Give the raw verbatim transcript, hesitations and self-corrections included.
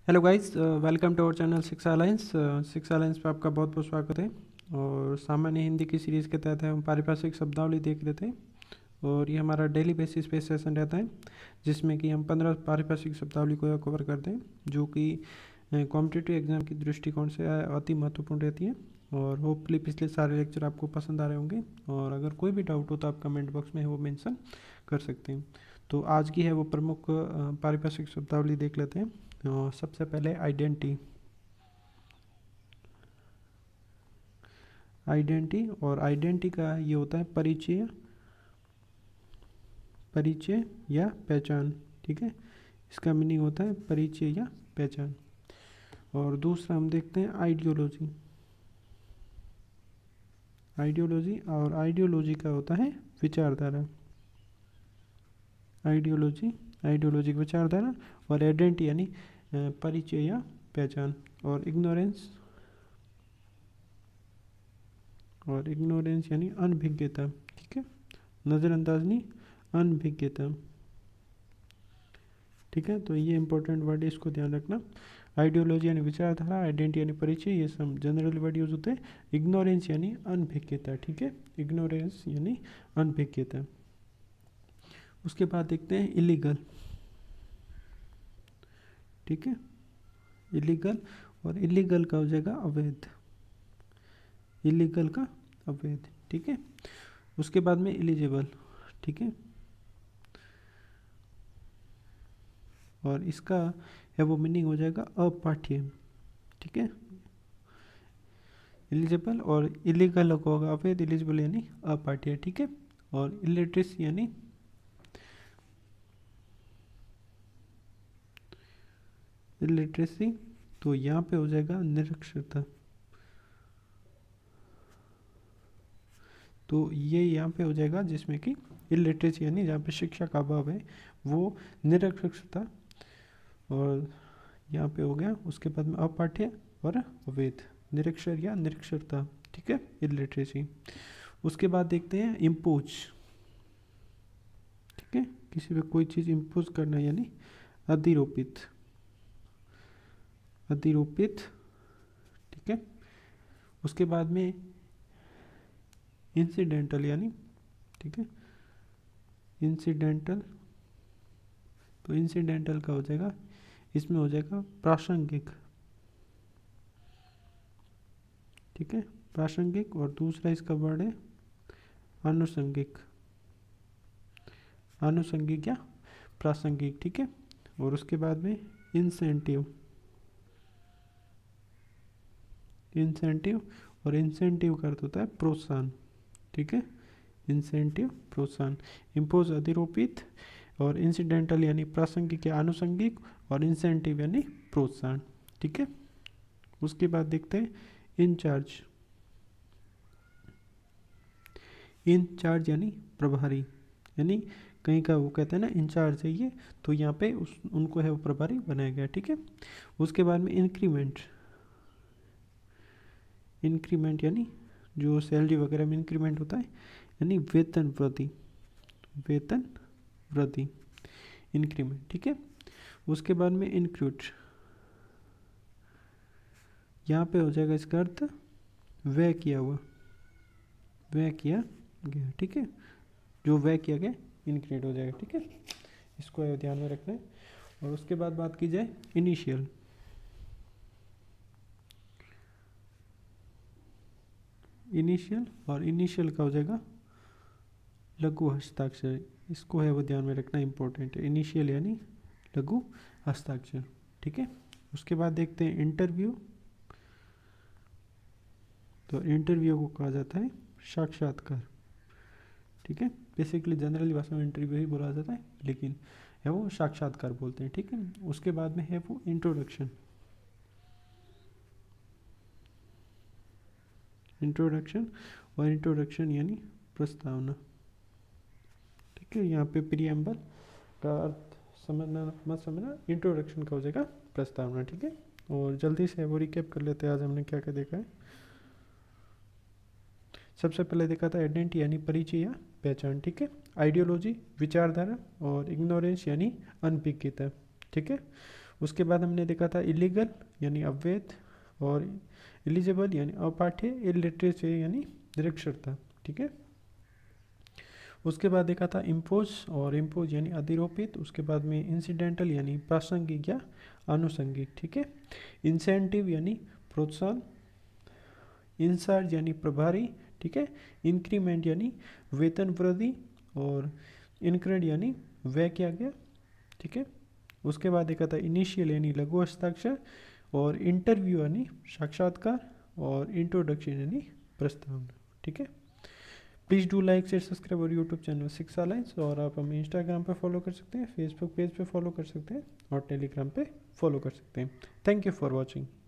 Hello guys, welcome to our channel Shiksha alliance. Shiksha alliance पे आपका बहुत बहुत स्वागत है। और सामान्य हिंदी की सीरीज़ के तहत हम पारिभाषिक शब्दावली देख रहे थे और ये हमारा डेली बेसिस पे सेशन रहता है जिसमें कि हम पंद्रह पारिभाषिक शब्दावली को कवर करते हैं जो कि कॉम्पिटिटिव एग्जाम की दृष्टिकोण से अति महत्वपूर्ण रहती है। और होपफुली पिछले सारे लेक्चर आपको पसंद आ रहे होंगे और अगर कोई भी डाउट हो तो आप कमेंट बॉक्स में वो मेंशन कर सकते हैं। तो आज की है वो प्रमुख अ, पारिभाषिक शब्दावली देख लेते हैं। अ, सबसे पहले आइडेंटिटी आइडेंटिटी और आइडेंटिटी का ये होता है परिचय परिचय या पहचान। ठीक है, इसका मीनिंग होता है परिचय या पहचान। और दूसरा हम देखते हैं आइडियोलॉजी। आइडियोलॉजी और आइडियोलॉजी का होता है विचारधारा। आइडियोलॉजी आइडियोलॉजी विचारधारा। और आइडेंटिटी यानी अ, परिचय या पहचान। और इग्नोरेंस और इग्नोरेंस यानी अनभिज्ञता। ठीक है, नज़रअंदाज नहीं, अनभिज्ञता। ठीक है, तो ये इंपॉर्टेंट वर्ड है, इसको ध्यान रखना। आइडियोलॉजी यानी विचारधारा, आइडेंटिटी यानी परिचय, ये सब जनरल वर्ड यूज होते हैं। इग्नोरेंस यानी अनभिज्ञता। ठीक है, इग्नोरेंस यानी अनभिज्ञता। उसके बाद देखते हैं इलीगल। ठीक है, इलीगल और इलीगल का हो जाएगा अवैध। इलीगल का अवैध। ठीक है, उसके बाद में एलिजिबल। ठीक है, और इसका है वो मीनिंग हो जाएगा अपाठ्य। ठीक है, एलिजिबल और इलीगल को होगा अवैध, एलिजिबल यानी अपाठ्य। ठीक है, और इलिटरेसी यानी इलिटरेसी, तो यहाँ पे हो जाएगा निरक्षरता। तो ये यहाँ पे हो जाएगा जिसमें कि इलिटरेसी यानी जहाँ पे शिक्षा का अभाव है वो निरक्षरता। और यहाँ पे हो गया, उसके बाद में अपाठ्य और अवैध, निरक्षर या निरक्षरता। ठीक है, इलिटरेसी। उसके बाद देखते हैं इम्पोज। ठीक है, किसी पे कोई चीज़ इम्पोज करना यानी अधिरोपित। अधिरोपित। ठीक है, उसके बाद में इंसिडेंटल यानी, ठीक है, इंसिडेंटल। तो इंसिडेंटल का हो जाएगा, इसमें हो जाएगा प्रासंगिक। ठीक है, प्रासंगिक। और दूसरा इसका वर्ड है आनुषंगिक। आनुषंगिक या प्रासंगिक। ठीक है, और उसके बाद में इंसेंटिव। इंसेंटिव और इंसेंटिव का अर्थ होता है प्रोत्साहन। ठीक है, इंसेंटिव प्रोत्साहन। इम्पोज अधिरोपित, और इंसिडेंटल यानी प्रासंगिक या आनुषंगिक, और इंसेंटिव यानी प्रोत्साहन। ठीक है, उसके बाद देखते हैं इंचार्ज। इंचार्ज यानी प्रभारी, यानी कहीं का वो कहते हैं ना इंचार्ज है ये, तो यहाँ पे उस उनको है वो प्रभारी बनाया गया। ठीक है, उसके बाद में इंक्रीमेंट। इंक्रीमेंट यानी जो सैलरी वगैरह में इंक्रीमेंट होता है, यानी वेतन वृद्धि। वेतन वृद्धि, इंक्रीमेंट। ठीक है, उसके बाद में इंक्रीट। यहाँ पे हो जाएगा इसका अर्थ व्यय किया हुआ, व्यय किया गया। ठीक है, जो व्यय किया गया इंक्रीट हो जाएगा। ठीक है, इसको ध्यान में रखना है। और उसके बाद बात की जाए इनिशियल। इनिशियल और इनिशियल का हो जाएगा लघु हस्ताक्षर। इसको है वो ध्यान में रखना, इंपॉर्टेंट है। इनिशियल यानी लघु हस्ताक्षर। ठीक है, उसके बाद देखते हैं इंटरव्यू। तो इंटरव्यू को कहा जाता है साक्षात्कार। ठीक है, बेसिकली जनरली भाषा में इंटरव्यू ही बोला जाता है, लेकिन है वो साक्षात्कार बोलते हैं। ठीक है, उसके बाद में है वो इंट्रोडक्शन। इंट्रोडक्शन और इंट्रोडक्शन यानी प्रस्तावना। ठीक है, यहाँ पे प्रीएम्बल का अर्थ समझना मत समझना, इंट्रोडक्शन का हो जाएगा प्रस्तावना। ठीक है, और जल्दी से वो रिकैप कर लेते हैं आज हमने क्या क्या देखा है। सबसे पहले देखा था आइडेंटिटी यानी परिचय या पहचान। ठीक है, आइडियोलॉजी विचारधारा, और इग्नोरेंस यानी अनभिज्ञता। ठीक है, उसके बाद हमने देखा था इलीगल यानी अवैध, और एलिजिबल यानी अपाठ्य, इलिटरेट यानी निरक्षरता, ठीक है। उसके बाद देखा था इम्पोज, और इम्पोज यानी अधिरोपित। उसके बाद में इंसिडेंटल यानी प्रासंगिक या आनुषंगिक, ठीक है। इंसेंटिव यानी प्रोत्साहन, इंचार्ज यानी प्रभारी, ठीक है। इंक्रीमेंट यानी वेतन वृद्धि, और इनक्रेड यानी व्यय किया गया, ठीक है। उसके बाद देखा था इनिशियल यानी लघु हस्ताक्षर, और इंटरव्यू यानी साक्षात्कार, और इंट्रोडक्शन यानी प्रस्तावना, ठीक है। Please do like share subscribe और यूट्यूब चैनल शिक्षा अलायंस, और आप हमें इंस्टाग्राम पे फॉलो कर सकते हैं, फेसबुक पेज पे फॉलो कर सकते हैं, और टेलीग्राम पे फॉलो कर सकते हैं। Thank you for watching.